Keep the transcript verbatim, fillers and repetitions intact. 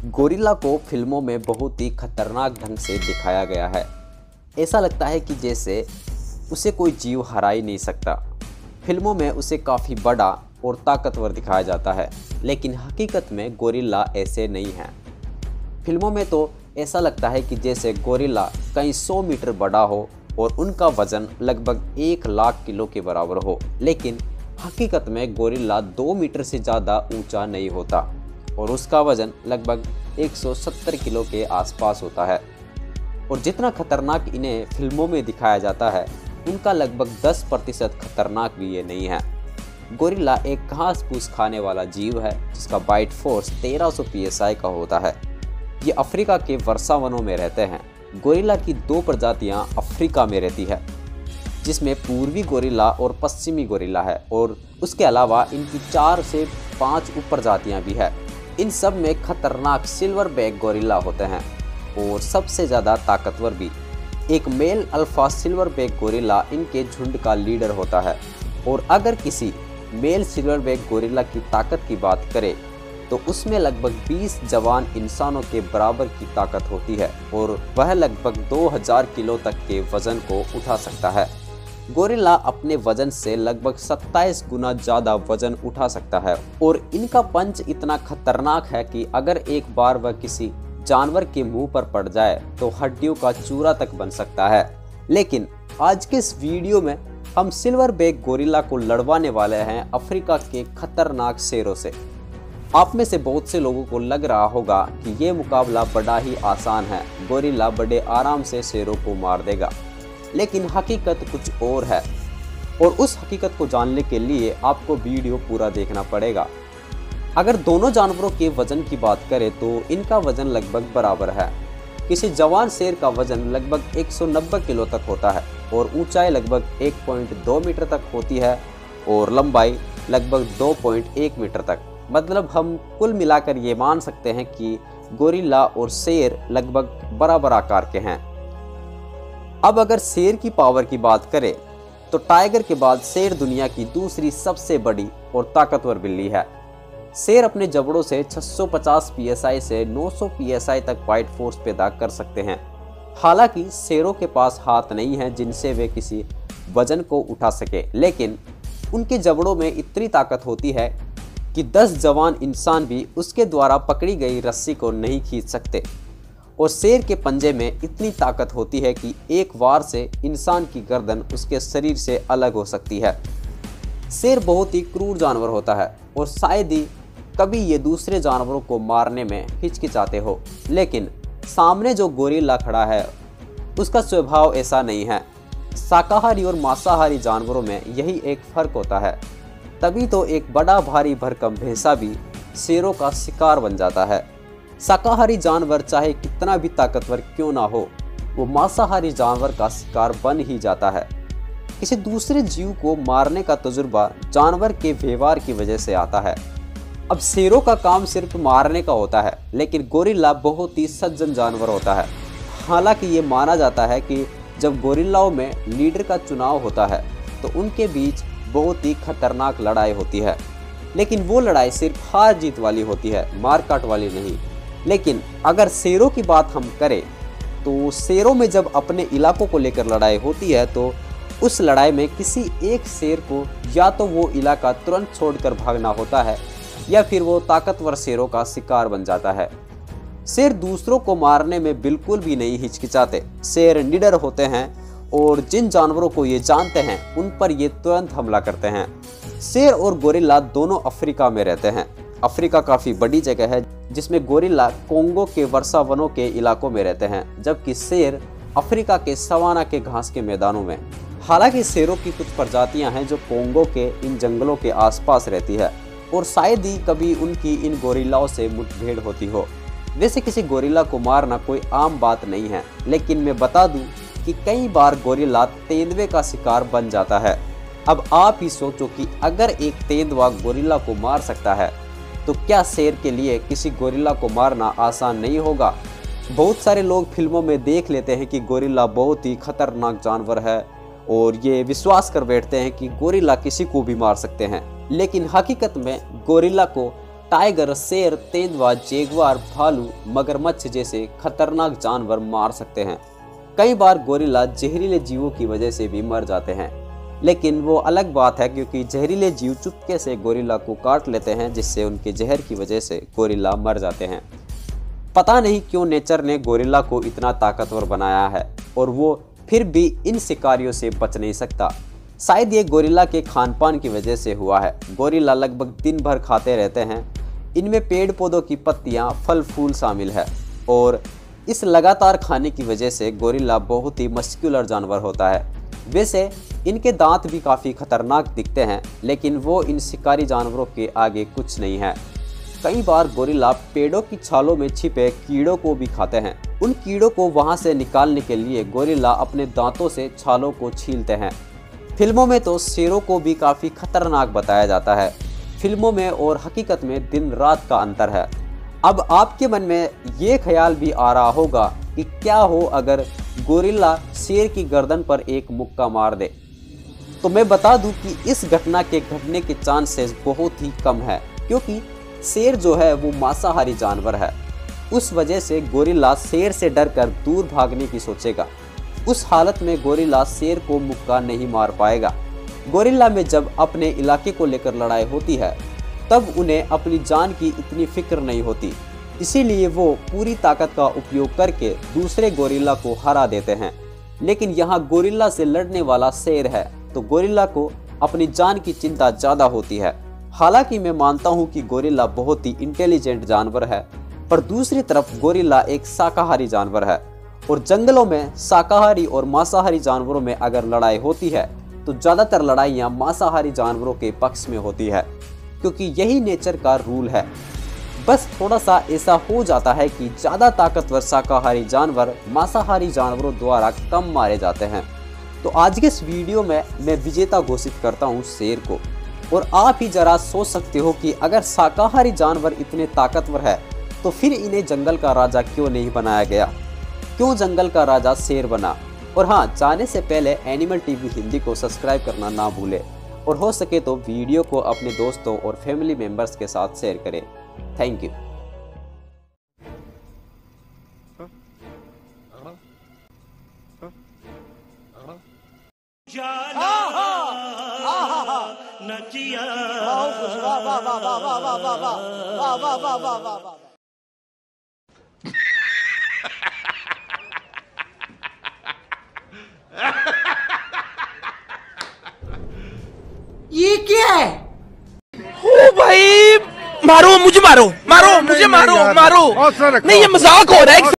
Gorilla को फिल्मों में बहुत ही खतरनाक ढंग से दिखाया गया है। ऐसा लगता है कि जैसे उसे कोई जीव हरा ही नहीं सकता। फिल्मों में उसे काफ़ी बड़ा और ताकतवर दिखाया जाता है, लेकिन हकीकत में गोरिल्ला ऐसे नहीं है। फिल्मों में तो ऐसा लगता है कि जैसे गोरिल्ला कई सौ मीटर बड़ा हो और उनका वजन लगभग एक लाख किलो के बराबर हो, लेकिन हकीकत में गोरिल्ला दो मीटर से ज़्यादा ऊंचा नहीं होता और उसका वजन लगभग एक सौ सत्तर किलो के आसपास होता है। और जितना खतरनाक इन्हें फिल्मों में दिखाया जाता है, उनका लगभग दस प्रतिशत खतरनाक भी ये नहीं है। गोरिल्ला एक घास फूस खाने वाला जीव है जिसका बाइट फोर्स तेरह सौ पी एस आई का होता है। ये अफ्रीका के वर्षा वनों में रहते हैं। गोरिल्ला की दो प्रजातियां अफ्रीका में रहती है, जिसमें पूर्वी गोरिल्ला और पश्चिमी गोरिल्ला है, और उसके अलावा इनकी चार से पाँच उप प्रजातियां भी है। इन सब में खतरनाक सिल्वर बैक गोरिल्ला होते हैं और सबसे ज़्यादा ताकतवर भी। एक male alpha silverback gorilla इनके झुंड का लीडर होता है, और अगर किसी मेल सिल्वर बैक गोरिल्ला की ताकत की बात करें तो उसमें लगभग बीस जवान इंसानों के बराबर की ताकत होती है और वह लगभग दो हज़ार किलो तक के वजन को उठा सकता है। गोरिल्ला अपने वजन से लगभग सत्ताईस गुना ज़्यादा वजन उठा सकता है और इनका पंच इतना खतरनाक है कि अगर एक बार वह किसी जानवर के मुंह पर पड़ जाए तो हड्डियों का चूरा तक बन सकता है। लेकिन आज के इस वीडियो में हम सिल्वर बैक गोरिल्ला को लड़वाने वाले हैं अफ्रीका के खतरनाक शेरों से। आप में से बहुत से लोगों को लग रहा होगा कि ये मुकाबला बड़ा ही आसान है, गोरिल्ला बड़े आराम से शेरों को मार देगा, लेकिन हकीकत कुछ और है और उस हकीकत को जानने के लिए आपको वीडियो पूरा देखना पड़ेगा। अगर दोनों जानवरों के वजन की बात करें तो इनका वजन लगभग बराबर है। किसी जवान शेर का वजन लगभग एक सौ नब्बे किलो तक होता है और ऊंचाई लगभग एक पॉइंट दो मीटर तक होती है और लंबाई लगभग दो पॉइंट एक मीटर तक। मतलब हम कुल मिलाकर ये मान सकते हैं कि गोरिल्ला और शेर लगभग बराबर आकार के हैं। अब अगर शेर की पावर की बात करें तो टाइगर के बाद शेर दुनिया की दूसरी सबसे बड़ी और ताकतवर बिल्ली है। शेर अपने जबड़ों से छह सौ पचास पी एस आई से नौ सौ पी एस आई तक बाइट फोर्स पैदा कर सकते हैं। हालांकि शेरों के पास हाथ नहीं है जिनसे वे किसी वजन को उठा सके, लेकिन उनके जबड़ों में इतनी ताकत होती है कि दस जवान इंसान भी उसके द्वारा पकड़ी गई रस्सी को नहीं खींच सकते। और शेर के पंजे में इतनी ताकत होती है कि एक वार से इंसान की गर्दन उसके शरीर से अलग हो सकती है। शेर बहुत ही क्रूर जानवर होता है और शायद ही कभी ये दूसरे जानवरों को मारने में हिचकिचाते हो, लेकिन सामने जो गोरिल्ला खड़ा है उसका स्वभाव ऐसा नहीं है। शाकाहारी और मांसाहारी जानवरों में यही एक फर्क होता है। तभी तो एक बड़ा भारी भरकम भैंसा भी शेरों का शिकार बन जाता है। शाकाहारी जानवर चाहे कितना भी ताकतवर क्यों ना हो, वो मांसाहारी जानवर का शिकार बन ही जाता है। किसी दूसरे जीव को मारने का तजुर्बा जानवर के व्यवहार की वजह से आता है। अब शेरों का काम सिर्फ मारने का होता है, लेकिन गोरिल्ला बहुत ही सज्जन जानवर होता है। हालांकि ये माना जाता है कि जब गोरिल्लाओं में लीडर का चुनाव होता है तो उनके बीच बहुत ही खतरनाक लड़ाई होती है, लेकिन वो लड़ाई सिर्फ हार जीत वाली होती है, मारकाट वाली नहीं। लेकिन अगर शेरों की बात हम करें तो शेरों में जब अपने इलाकों को लेकर लड़ाई होती है तो उस लड़ाई में किसी एक शेर को या तो वो इलाका तुरंत छोड़कर भागना होता है या फिर वो ताकतवर शेरों का शिकार बन जाता है। शेर दूसरों को मारने में बिल्कुल भी नहीं हिचकिचाते। शेर निडर होते हैं और जिन जानवरों को ये जानते हैं उन पर ये तुरंत हमला करते हैं। शेर और गोरिल्ला दोनों अफ्रीका में रहते हैं। अफ्रीका काफ़ी बड़ी जगह है जिसमें गोरिल्ला कोंगो के वर्षा वनों के इलाकों में रहते हैं, जबकि शेर अफ्रीका के सवाना के घास के मैदानों में। हालांकि शेरों की कुछ प्रजातियां हैं जो कोंगो के इन जंगलों के आसपास रहती है और शायद ही कभी उनकी इन गोरिल्लाओं से मुठभेड़ होती हो। वैसे किसी गोरिल्ला को मारना कोई आम बात नहीं है, लेकिन मैं बता दूं कि कई बार गोरिल्ला तेंदुए का शिकार बन जाता है। अब आप ही सोचो कि अगर एक तेंदुआ गोरिल्ला को मार सकता है तो क्या शेर के लिए किसी गोरिल्ला को मारना आसान नहीं होगा। बहुत सारे लोग फिल्मों में देख लेते हैं कि गोरिल्ला बहुत ही खतरनाक जानवर है और ये विश्वास कर बैठते हैं कि गोरिल्ला किसी को भी मार सकते हैं, लेकिन हकीकत में गोरिल्ला को टाइगर, शेर, तेंदुआ, जैगुआर, भालू, मगरमच्छ जैसे खतरनाक जानवर मार सकते हैं। कई बार गोरिल्ला जहरीले जीवों की वजह से भी मर जाते हैं, लेकिन वो अलग बात है क्योंकि जहरीले जीव चुपके से गोरिल्ला को काट लेते हैं, जिससे उनके जहर की वजह से गोरिल्ला मर जाते हैं। पता नहीं क्यों नेचर ने गोरिल्ला को इतना ताकतवर बनाया है और वो फिर भी इन शिकारियों से बच नहीं सकता। शायद ये गोरिल्ला के खान पान की वजह से हुआ है। गोरिल्ला लगभग दिन भर खाते रहते हैं। इनमें पेड़ पौधों की पत्तियां, फल फूल शामिल है और इस लगातार खाने की वजह से गोरिल्ला बहुत ही मस्कुलर जानवर होता है। वैसे इनके दांत भी काफ़ी खतरनाक दिखते हैं, लेकिन वो इन शिकारी जानवरों के आगे कुछ नहीं है। कई बार गोरिल्ला पेड़ों की छालों में छिपे कीड़ों को भी खाते हैं। उन कीड़ों को वहां से निकालने के लिए गोरिल्ला अपने दांतों से छालों को छीलते हैं। फिल्मों में तो शेरों को भी काफ़ी खतरनाक बताया जाता है। फिल्मों में और हकीकत में दिन रात का अंतर है। अब आपके मन में ये ख्याल भी आ रहा होगा कि क्या हो अगर गोरिल्ला शेर की गर्दन पर एक मुक्का मार दे। तो मैं बता दूं कि इस घटना के घटने के चांसेस बहुत ही कम है, क्योंकि शेर जो है वो मांसाहारी जानवर है। उस वजह से गोरिल्ला शेर से डरकर दूर भागने की सोचेगा। उस हालत में गोरिल्ला शेर को मुक्का नहीं मार पाएगा। गोरिल्ला में जब अपने इलाके को लेकर लड़ाई होती है तब उन्हें अपनी जान की इतनी फिक्र नहीं होती, इसीलिए वो पूरी ताकत का उपयोग करके दूसरे गोरिल्ला को हरा देते हैं। लेकिन यहाँ गोरिल्ला से लड़ने वाला शेर है, तो गोरिल्ला को अपनी जान की चिंता ज़्यादा होती है। हालांकि मैं मानता हूँ कि गोरिल्ला बहुत ही इंटेलिजेंट जानवर है, पर दूसरी तरफ गोरिल्ला एक शाकाहारी जानवर है और जंगलों में शाकाहारी और मांसाहारी जानवरों में अगर लड़ाई होती है तो ज़्यादातर लड़ाइयाँ मांसाहारी जानवरों के पक्ष में होती है, क्योंकि यही नेचर का रूल है। बस थोड़ा सा ऐसा हो जाता है कि ज़्यादा ताकतवर शाकाहारी जानवर मांसाहारी जानवरों द्वारा कम मारे जाते हैं। तो आज के इस वीडियो में मैं विजेता घोषित करता हूँ शेर को। और आप ही जरा सोच सकते हो कि अगर शाकाहारी जानवर इतने ताकतवर है तो फिर इन्हें जंगल का राजा क्यों नहीं बनाया गया, क्यों जंगल का राजा शेर बना। और हाँ, जाने से पहले एनिमल टीवी हिंदी को सब्सक्राइब करना ना भूलें और हो सके तो वीडियो को अपने दोस्तों और फैमिली मेंबर्स के साथ शेयर करें। Thank you. ये क्या है? ओ भाई, मारो मुझे, मारो मारो मुझे, मारो मारो। नहीं, ये मजाक हो रहा है।